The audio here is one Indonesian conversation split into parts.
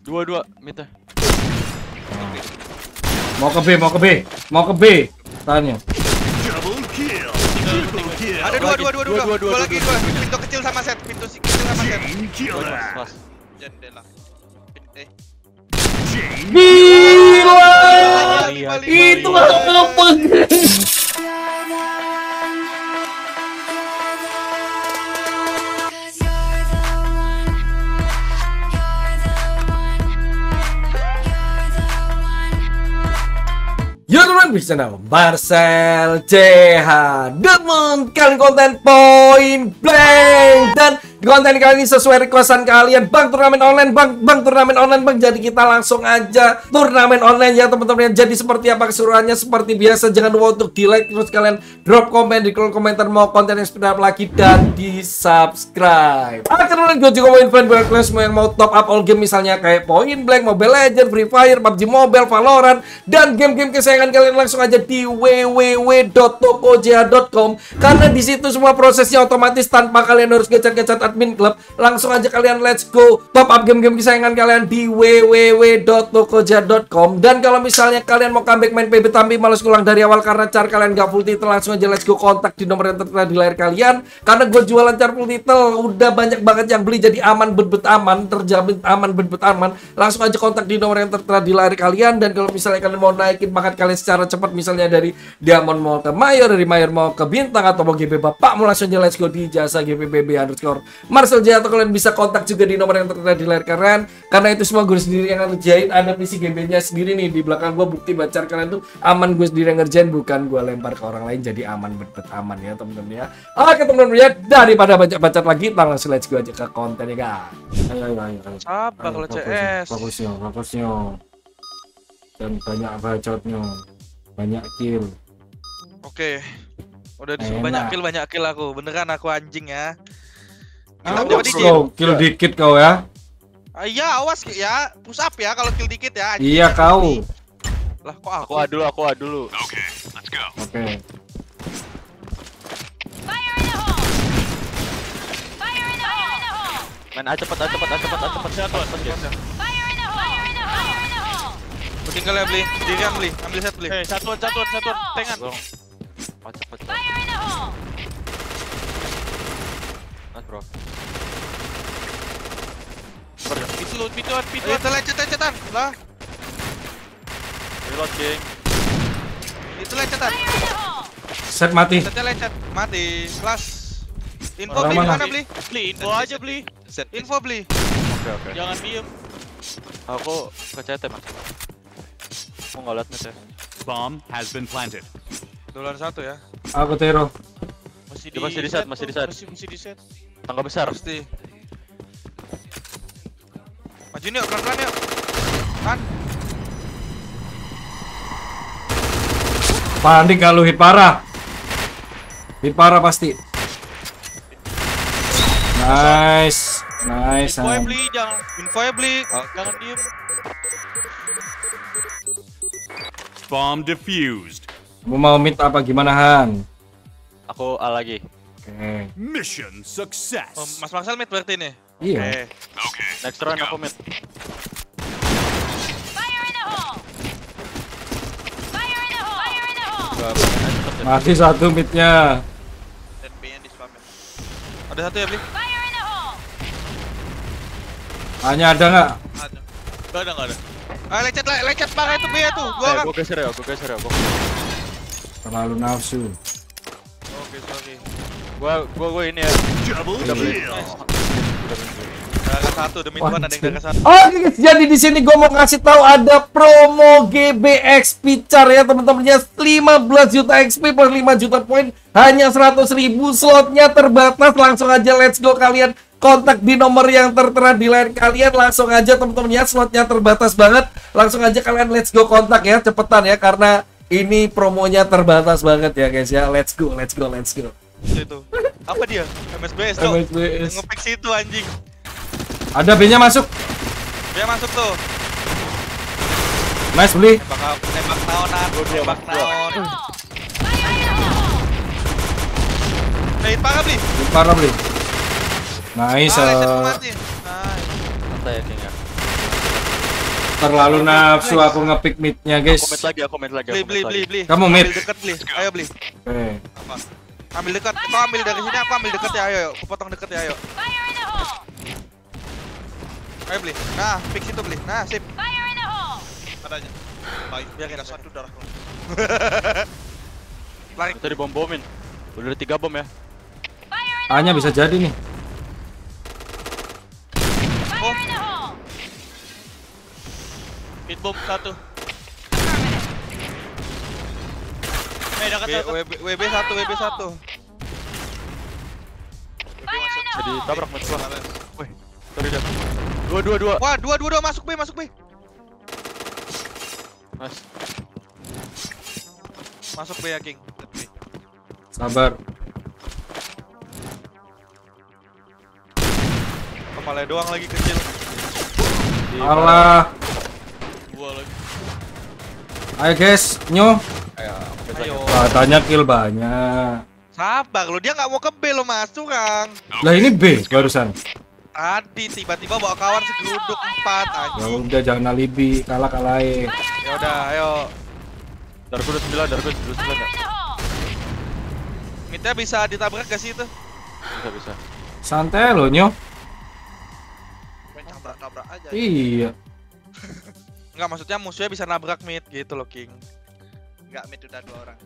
Dua mid. Mau ke B. Tanya. Ada dua lagi. Pintu kecil sama set. Jendela. Gila. Lima. Itu apa? Teman-teman bisa channel Marcel CH Dortmund kali konten Point Blank, dan di konten kali ini sesuai requestan kalian, bang turnamen online bang, jadi kita langsung aja turnamen online ya teman-teman. Jadi seperti apa keseruannya, seperti biasa jangan lupa untuk di like, terus kalian drop komen di kolom komentar mau konten yang seperti apa lagi, dan di subscribe. Teman-teman, gue juga mau invite buat kalian semua yang mau top up all game, misalnya kayak Point Blank, Mobile Legends, Free Fire, PUBG Mobile, Valorant, dan game-game kesayangan kalian, langsung aja di www.tokoja.com, karena di situ semua prosesnya otomatis tanpa kalian harus gecat-gecat admin klub. Langsung aja kalian let's go top up game-game kesayangan kalian di www.tokoja.com. Dan kalau misalnya kalian mau comeback main PB tapi malas ulang dari awal karena car kalian gak full title, langsung aja let's go kontak di nomor yang tertera di layar kalian, karena gue jualan car full title udah banyak banget yang beli, jadi aman bet aman, terjamin aman bet aman. Langsung aja kontak di nomor yang tertera di layar kalian. Dan kalau misalnya kalian mau naikin bakat kalian secara cepat, misalnya dari Diamond mau ke Mayor, dari Mayor mau ke Bintang, atau mau GP Bapak, mau langsung aja let's go di jasa GPBB_Marcel J, atau kalian bisa kontak juga di nomor yang tertera di layar kalian, karena itu semua gue sendiri yang ngerjain. Ada PC GB-nya sendiri nih di belakang gue, bukti bacar kalian tuh aman, gue sendiri yang ngerjain, bukan gue lempar ke orang lain, jadi aman bet aman ya temen-temen ya. Oke temen-temen ya, daripada bacot lagi, langsung let's go aja ke kontennya guys. Ayo. Apa kalau CS? Fokusnya. Dan banyak bacotnya, banyak kill. Oke. Udah disuruh banyak kill aku. Beneran aku anjing ya. Kita Awas dapat kau, kill dikit kau ya. Iya, awas ya. Push up ya kalau kill dikit ya. Anjing. Iya kau. Lah kok Aku A dulu. Oke. Main A cepet. Tinggal ya beli. Dirian beli. Ambil set beli. Satuan. Tengan. Cepet. Mas bro. Pituan. Itu lecet-lecetan. Lah. Reload geng. Itu lecetan. Set mati. Setnya lecet. Mati. Kelas. Info Orang beli mana? mana beli? Info aja beli. Info beli. Oke. Jangan diem. Aku ke CT mas. Mau nggak liat nih ya. Bomb has been planted. Duluan satu ya. Aku Tero. Masih di set. Tangga besar. Pasti. Majuin yuk, pelan-pelan yuk. Kan. Panik kalau hit parah. Hit parah pasti. Nice. Info beli, jangan. Info beli. Jangan diem. Bomb defused. Mau mid apa gimana Han? Aku A lagi. Oke. Mission success. Oh, Mas Marcel mid berarti nih. Iya. Next round aku mid. Mati satu midnya. Dan B-nya di spam ya. Ada satu ya beli? Hanya ada nggak? Ada. Nggak ada. Lecet banget itu B-nya tuh. Dua orang. Gue geser ya. Terlalu nafsu. Oke, sorry. Gue ini ya. Double Udah beli. kill. Dagang satu demi Tuhan, ada yang dagang satu. Oke guys, jadi di sini gue mau ngasih tahu ada promo GBXP Char ya teman-temannya, 15 juta XP plus 5 juta poin, hanya 100.000, slotnya terbatas. Langsung aja let's go, kalian kontak di nomor yang tertera di layar kalian, langsung aja teman-temannya, slotnya terbatas banget. Langsung aja kalian let's go kontak ya, cepetan ya, karena ini promonya terbatas banget ya guys ya. Let's go. Itu. Apa dia? MSBS tuh. MSBS. Nge-pick situ anjing. Ada B-nya masuk. Dia masuk tuh. Nice beli. Nembak naonan. Nembak naon. Hit parah beli. Parah beli. Nice. Lecet mati. Nice. Santai ya, King ya. Terlalu nafsu aku ngepick midnya guys. Aku main lagi. Beli. Kamu mid. Ambil dekat beli. Ayo beli. Oke. Ambil dekat. Kau ambil dari sini, aku ambil dekat ya. Ayo. Aku potong dekat ya. Ayo. Ayo beli. Nah, pick situ beli. Nah, sip. Adanya. Baik, biarin satu darah. Lari. Tadi bom-bomin. Udah ada 3 bom ya. A-nya bisa jadi nih. Oh, Hit bom 1. Dekat. WB 1, WB 1. Jadi tabrak mas gua. Wih, sorry dah. 2. Wah, dua masuk B. Mas. Masuk B ya, King. Sabar. Kepala doang lagi kecil. Allah. 2 lagi. Ayo guys, nyo. Ayo. Katanya kill banyak. Sabar lo, dia nggak mau ke B lo masuk, Kang. Lah ini B barusan. Tadi tiba-tiba bawa kawan segeruduk 4 Ya anjing. udah jangan alibi, kalah. Ya udah, ayo. Darku udah 9 ya. Midnya bisa ditabrak gak sih itu? Bisa. Santai lo nyo. Main tabrak aja. Iya. Enggak, maksudnya musuhnya bisa nabrak mid gitu loh, King. Enggak, mid udah 2 orang.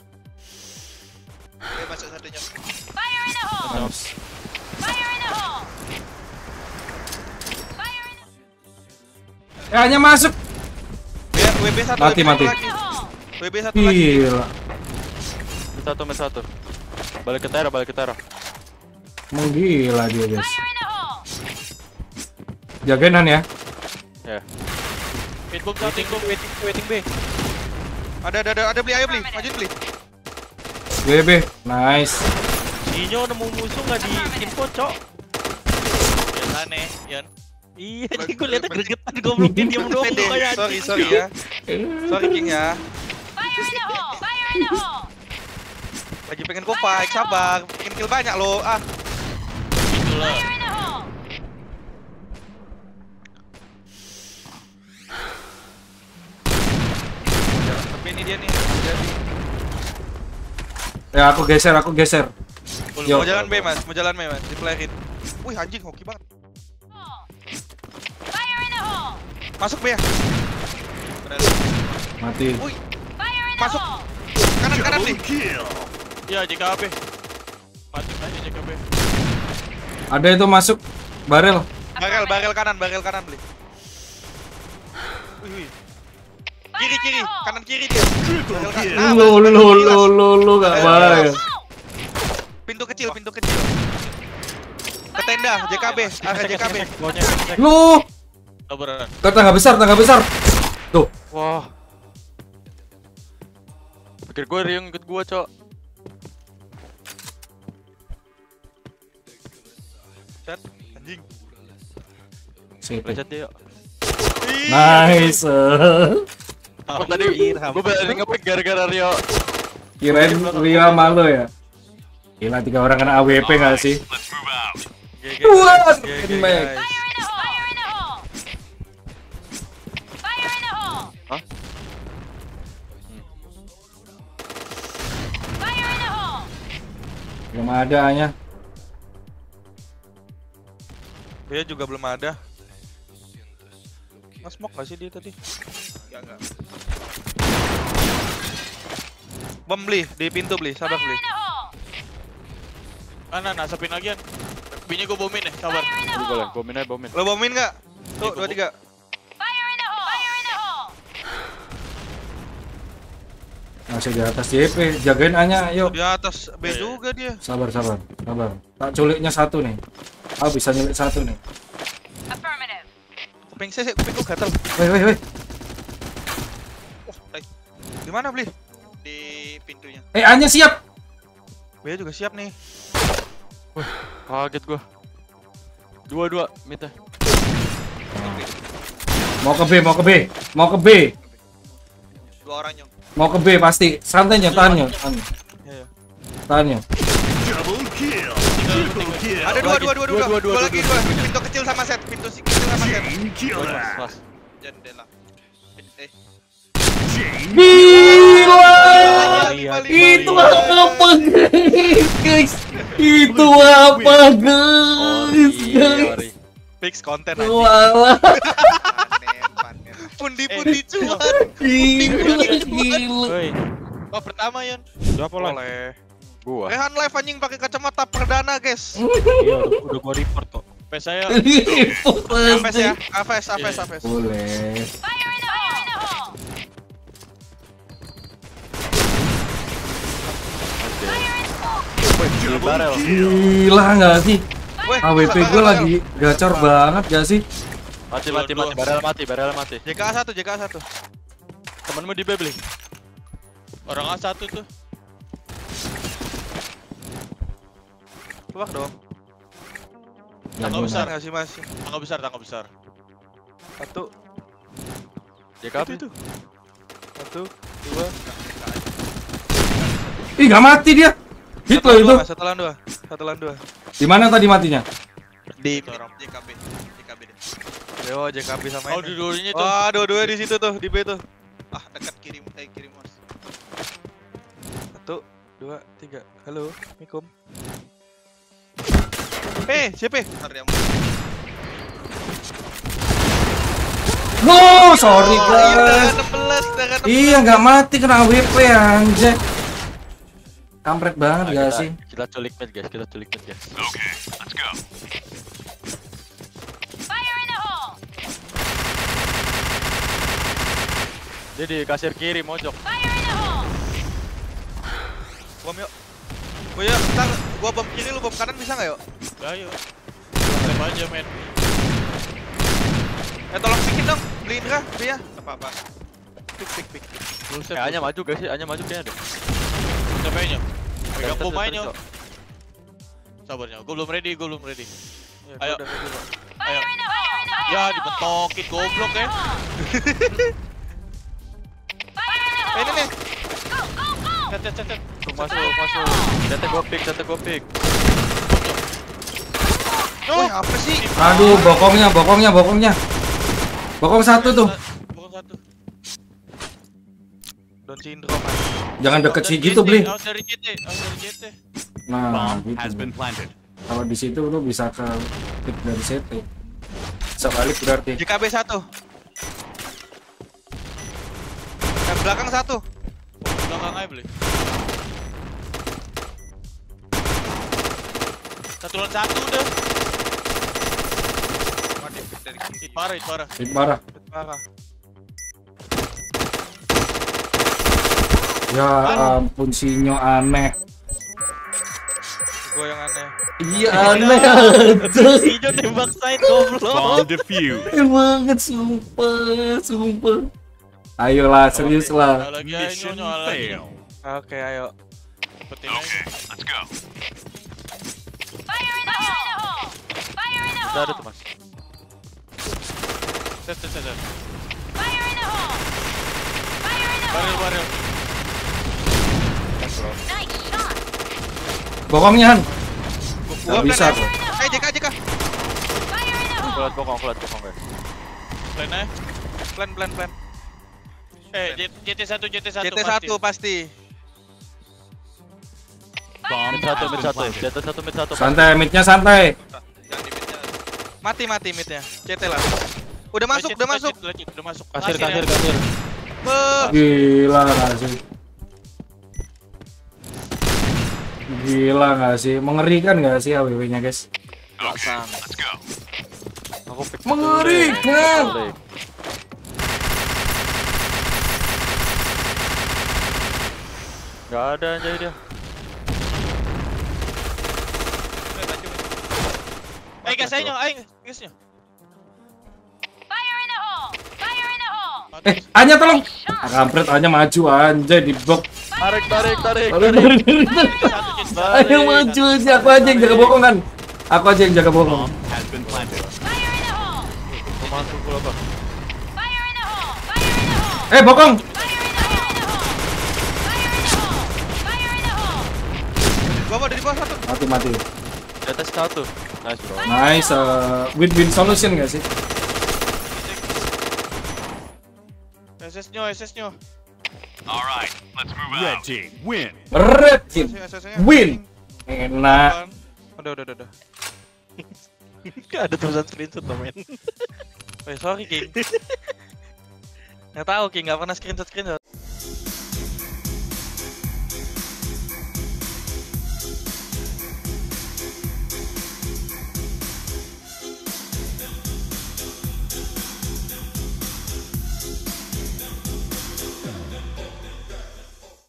Oke, masuk satunya. Nice. hanya masuk. WB 1 Mati. WB 1 lagi. Gila. Mid 1. Balik ke Tera. Menggila dia guys. Jagain Han ya. Ya. Hit bom 1. Waiting B. Ada beli, ayo beli. Lanjut beli. WB, nice. Inyo nemu musuh nggak di info, Cok. Aneh, Yan. Iya, jadi gue liatnya gregetan goblokin dia doang Pede. kayak Sorry ya. Sorry King ya. Lagi pengen go fight, sabar. Pengen kill banyak lo. Ah, Itulah. tapi ini dia nih. Jadi. Ya aku geser. Yo. Mau jalan B mas, diplayerin. Wih anjing, hoki banget. Masuk B ya. Mati. Wih, masuk. Kanan nih. Ya, JKB. Mati aja JKB. Ada itu masuk barel. Barel kanan beli. Wih. Kiri, kanan kiri dia. Barel kanan. Lo gak baik. Pintu kecil. Ke tenda, JKB, area JKB. Lu Sabaran. ke tangga besar. Tuh. Wah. Pikir gue yang ikut gua, Cok. Set, anjing. Sip. Lecet dia. Nice. Apa tadi? Gue berani ngepick gara-gara Rio. Kirain Rio malu ya. Gila 3 orang kena AWP nggak sih? What? Guys. Hah? Belum ada hanya. Dia juga belum ada. Nge-smoke gak sih dia tadi? Enggak. Bom beli, di pintu beli, sabar beli. Nasapin lagi, An. Bini gue bomin ya, sabar. Boleh, bomin. Lo bomin nggak? Tuh, 2, 3. Masih di atas JP, jagain hanya, yuk. Di atas B juga dia. Sabar. Tak culiknya 1 nih. Bisa nyulik 1 nih. Kuping gue gatel. Woi. Oh, di mana beli? Di pintunya. Hanya siap. B juga siap nih. Kaget gua. 2 mid. Mau ke B. 2 orang nyong. Mau ke B pasti. Santai nya, tahan nya. Iya. Tahan nya. Double kill. Ada dua lagi. Pintu kecil sama set. Chain killer. Pas. jendela. Gila! Iya, Itu apa guys? Itu apa guys? Guys. Fix konten aja. Walah. Panen. Pundi-pundi cuan. Gila. Woi. Oh, pertama Yon. Siapa lah? Boleh. Gua. Rehan live anjing pakai kacamata perdana, guys. Iya, udah gua report kok. Pes saya. Aves ya. Aves. Boleh. Barel. Gila nggak sih? Weh, AWP gue lagi gacor banget gak sih? Mati, barel mati. JKA 1. Temenmu di B beli. Orang A1 tuh. Keluar dong. Tangga besar. Nggak sih, Mas? Tangga besar. Satu. JKB Itu. 1, 2. Ih nggak mati dia. Hit loh itu. Satu lawan dua. Di mana tadi matinya? Di orang JKB deh. Yo, JKB sama Oh, ini. dua-duanya tuh. Wah, dua-dua di situ tuh, di B tuh. Ah, dekat kiri Mas. 1, 2, 3. Halo, Assalamualaikum. Siapa? Bentar ya. No, sorry Iya, guys. 16. Iya nggak mati kena AWP anjay. Kampret banget gak sih? Kita culik mid guys. Okay, let's go. Dia di kasir kiri mojok. Bom yuk. Oh ya, ntar gua bom kiri, lu bom kanan bisa nggak yuk? Ayo. Lem aja men. Tolong bikin dong, beliin kah? Dia. Apa-apa. Pik. Hanya maju guys, hanya maju kayaknya deh. Siapa nya? Pegang bom aja. Sabarnya, gua belum ready. Ayo. Ayo. Ya dibentokin goblok ya. Ini nih. Cet. Masuk. Data gua pick. Wih, apa sih? Aduh, bokongnya. Bokong satu tuh. Bokong satu. Down syndrome, Mas. Jangan deket sih gitu, Bli. Aus dari JT. Nah, Bomb has gitu. been planted. Kalau di situ lu bisa ke tip dari CT. Bisa balik berarti. JKB 1. Belakang 1. Belakang aja beli. Satu lawan satu udah. Mati dari kiri. Parah. Hit parah. Parah. Ya ampun sinyo aneh. Gua yang aneh. Iya aneh aja. Hijau nembak side goblok. Bomb defused. Aneh banget sumpah. Ayolah serius lah. Mission fail. Oke, ayo. Petin aja. Let's go. Udah ada tuh mas. Set. Baril. Bokongnya Han. Gua Gak bisa plan tuh. ya. JK. Kulat bokong guys. Plan aja. Plan. JT1 JT1 pasti. Bomb Mid has satu. been planted. JT1 mid satu. Santai, midnya santai. Jangan di midnya. Mati midnya. CT lah. Udah masuk. Udah masuk. Kasir. Beuh. Gila gak sih? Mengerikan gak sih AWP-nya guys? Okay, let's go. Aku pick. Mengerikan. Gak ada anjay dia. Gasnya. Anya tolong. Kampret Anya maju anjay di blok. Tarik. Anya maju aja, aku aja yang jaga bokong kan. Aku aja yang jaga bokong. Bomb has been planted. Masuk pula apa? Bokong. Gua dari bawah 1. Mati. Di atas satu. Nice bro. Nice, win-win solution gak sih? SS-nya. Alright, let's move out. Red team, win. Red team SS-nya. win. Enak. Udah. Gak ada tulisan screenshot loh, men. Sorry King. Nggak tahu King, nggak pernah screenshot.